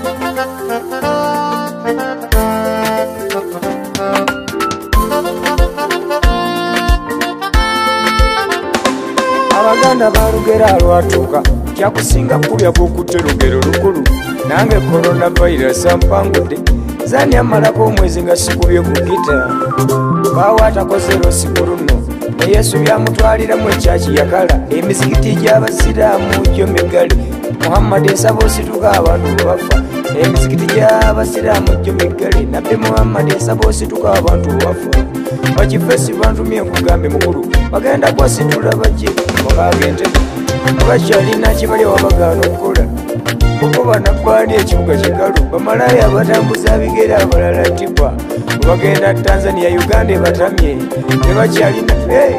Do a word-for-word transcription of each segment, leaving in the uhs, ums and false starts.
Abaganda balugera alwatuuka kyakusinga kulya bw'okutte lugero lukulu nange coronavirus ampangudde zani amalako omwezi nga sikubye ku gita bawaatakoze losiku luno ne Yesu byamutwaliramu ekyaki yakala emizikiti gy'abasiraamu gyo migale Muhammad ensaba osituka abantu bafa emizikiti gy'abasiraamu gyo migale nabbi Muhammad ensaba osituka abantu bafa bakifesi bantumye nkugambe mukulu bagenda kwasitula bajje bakagende bakyalina kibali wabagaana okukola okuba nabbaani ekibuga kikalu bamalaya abatambuza bigere abalala tipa bagenda Tanzania Uganda ebatamye tebakyalina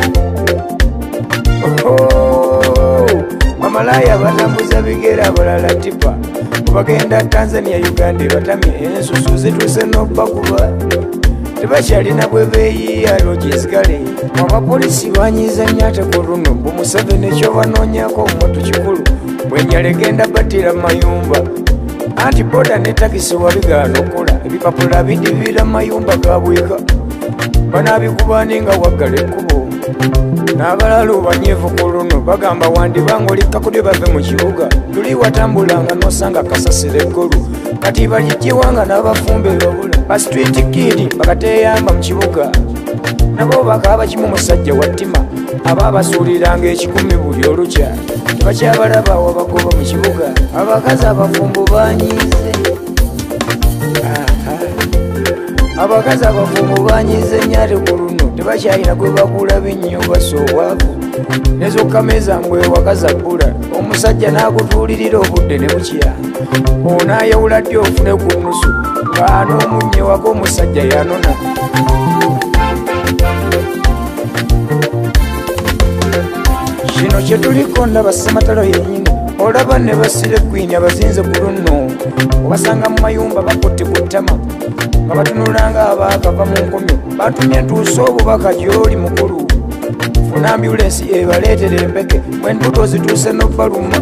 bamalaya abatambuza bigere abalala tipa bagenda Tanzania Uganda ebatamye ensusu zituuse n'obakuba tebakyalina bwe beeyiya logizikale abapolisi banyiza nnyo ate ku luno mbu Museveni ekyobanoonyako omuntu kikulu bwenyalagenda battira mayumba anti boda ne takisi wabigaana okukola ebipapula bidibira mayumba gabwika banaabikubani nga waggala ekkubo n'abalala obanyeevu ku luno bagamba wandibanga olikakudde bave mu kibuga tuli watambulanga n'osanga kasasira eggulu kati balijjiwanga n'abafumbe babula basitreet kid bakateeyamba mu kibuga nabo bakaba kimu musajja wattima ababasuuliranga ekikumi buli olukya tebakyabalaba wabagoba mu kibuga abakazi abafumbo banyize abakazi abafumbo banyize nnyo ate ku luno tebakyalina gwe bakulaba ennyo basoowavu nezokameza mbwe wakazabbula omusajja n'akutuulirira obudde ne bukya onaayawula ddi ofune ku nnusu nga n'omunnye wako omusajja yanona kino kyetuliko ndaba Ssematalo yennyini olaba ne basira eggwini abazinze ku luno obasanga mu mayumba bakutte ku ttama nga batunulanga abaakava mu nkomyo batumye ntuuse obubaka gy'oli mukulu funa ambulensi ebaleetera empeke bwentuto zituuse n'obbaluma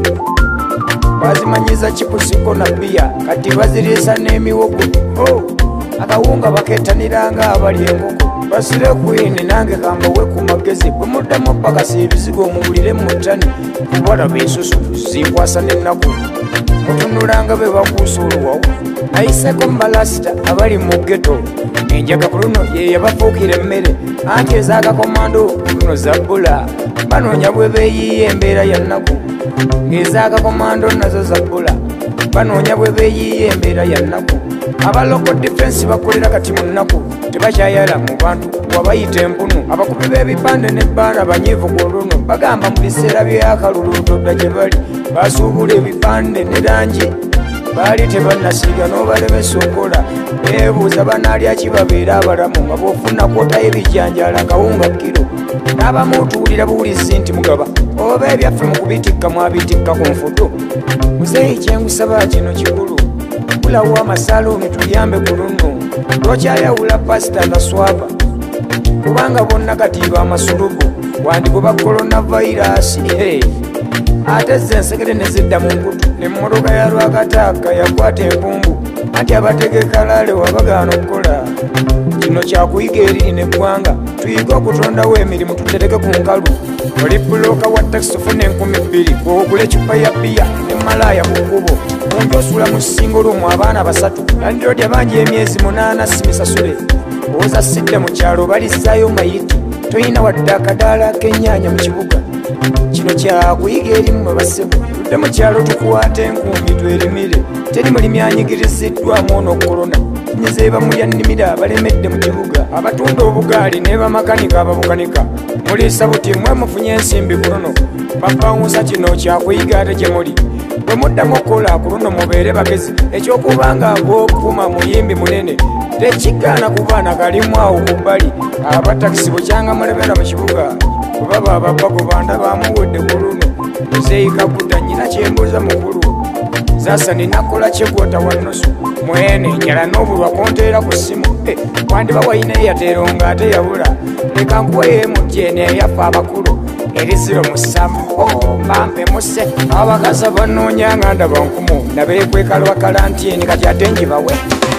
bazimanyiza kipusiko na bbiya kati baziriisa n'emiwogo akawunga bakeetaniranga abali enkoko basire kwini nange kambawe ku magezi bwe muddamu pakasi ebizigo omubulire mu ttani kubalaba ensusu zinkwasa n'ennaku mutunulanga be bakuusa oluwawu nayiseko mbalasita abali mu ggeto enjaga ku luno ye yabafuukira emmere anti ez'akakomando luno zabbula banoonya bwe beeyiiya embeera ya nnaku ng'ez'akakomando nazo zabbula banoonya bwe beeyiiya embeera ya nnaku aba local defense bakolera kati mu nnaku tebakyayala mu bantu wabayita empunu abakubi b'ebipande n'ebbaana banyiivu ku luno bagamba mu biseera by'akalulutodda gye bali basuubula ebipande ne langi baali tebannasiiga n'obalemesa okola beebuuza banaalya kibabeera abalamu nga bw'ofuna kwota y'ebijjanjala kawunga kiro n'abamutuulira buwulizi nti mugaba oba ebyaffe mu kubitikka mwabitikka ku nfuto muzeeyi kyengusaba kino kikulu kulawo amasaluuni tuyambe ku luno lwokyayawula pasita na swaba kubanga bonna kati b'amasulubu wandikuba coronavirus ate ze ensekere ne zidda mu nkutu n'emmotoka ya lwakataaka yakwata empumbu anti abategeka laale wabagaana okukola kino kyakuyiga eriri n'eggwanga tuyige okutondawo emirimu tutereke ku nkalu oli bulooka wa takisi ofuna enkumi bbiri ogula ecupa ya bbiya ne malaaya ku kkubo mungi osula mu singolumu abaana basatu landiroodi bangi emyezi munaana simisasule owoza sidde mu kyalo balisaayo mayiti toyina wadde akadaala k'ennyaanya mu kibuga kino kyakuyiga erimu mwe bassebo tudde mu kyalo tukwate enkumbi twerimire teri mulimi anyigiriziddwamu ono korona nyize bamulya nnimira abalemedde mu kibuga abatunda obugaali ne bamakanika ababukanika muliisa buti mwe mufunye ensimbi ku luno bapawunsa kino kyakuyiga ate gye muli bwe muddamu okukola ku luno mubeere bagezi ekyokubanga bw'okuma muyimbi munene tekigaana kubaana kalimu awo ku bbali abatakisi bukyanga mulebera mu kibuga kubaba ababago banda bamuwedde ku luno muzeeyi kakuta nnyina kyembuuza mukulu zasani nakola kyegwota wa nnusu mwene njala n'obulwa konteera ku ssimu wandiba wayina eyateero ng'ate yabula leka nkuweyo emutyeene eyaffe abakulu eriziro musamu mampe muse abakaza banoonya nga ndaba nkumu nabeekwekalwa kalantini kati ate njibawe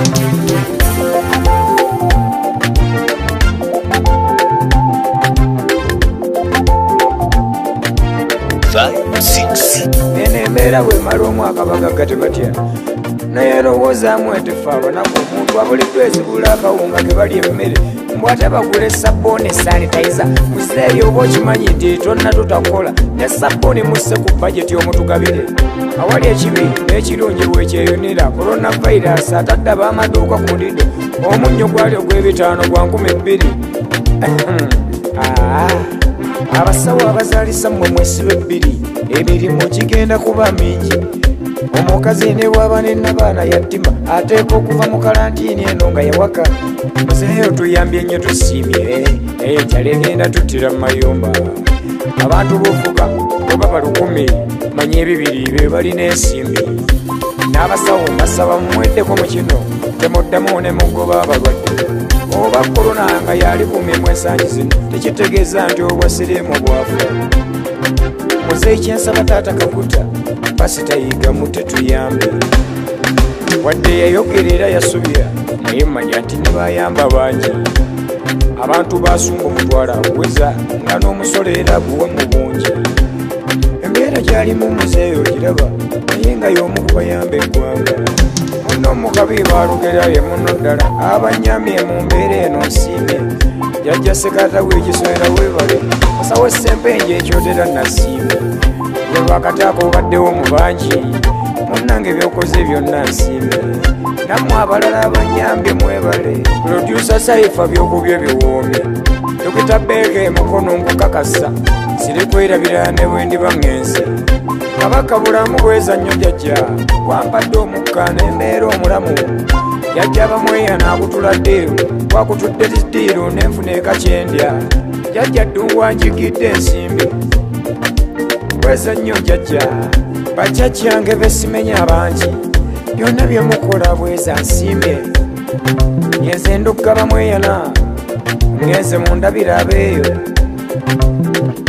ene embeera bwemala omwaka bagagate batya naye lowoozaamu etefe abanaku omuntu abuliddwa ezibula akawunga ke bali emmere mbwate bagula esabbooni sanitayiza muzeeyo oba okimanyi nti tonna tutakola ne sabbooni musse ku bajeti omutugabire awali ekibi n'ekirungi bwekyeyunira coronavirus atadde ab'amaduuka ku ndido omunnyo gwali ogw'ebitaano gwa nkumi bbiri abasawo abazaalisa mmwe mwesibe bbiri emirimu gigenda kuba mingi omukazi ne bwaba nennabaana yattima ateeka okuva mu kalantiini eno nga yawaka muzeeyo tuyambye nnyo tusiimye naye enjala egenda tuttira mu mayumba abantu bofuga oba balukumi manye ebibiri be balina ensimbi n'abasawo mbasaba mumweddeko mu kino temuddamu ne mugoba abalwadde oba korona nga yali kumimwa ensangi zino tekitegeeza nti obwasiriimu bwafa muzeeyi kyensaba taata Kaguta pasita yigamu tetuyambe wadde yayogerera yasubya naye manya nti ne bayamba bangi abantu basunga omutwala aweza nga n'omusolo era aguwe mu bungi embeera gyalimu muzeeyi ogiraba naye nga y'omu ku bayamba eggwanga muno omukabi balugera ye muno ddala abanyamye mu mbeera eno nsiime jajja sekata w'ekiswera webale musawo essempenje ekyotera nasiime gwe lwakataako obaddewo mu bangi munnange byokoze byonna nsiime nammwe abalala abanyambye mwebale produsa saifa byokubyo ebiwoomi dokita beeka emukono nkukakasa siri kwerabira ne bwe ndiba ŋŋensi kabaka bulamu bweza nnyo jajja wampadde omukka n'embeera omulamu jajja bamweya n'akutula ddiiru wakutudde ddiiru n'enfuna ekakyendya jajja ddungu njigidde ensimbi bweza nnyo jajja bajjajjange besimenya abangi byonna byemukola bweza nsimbye nyenze ndugga bamweyana ngenze mundabira abeeyo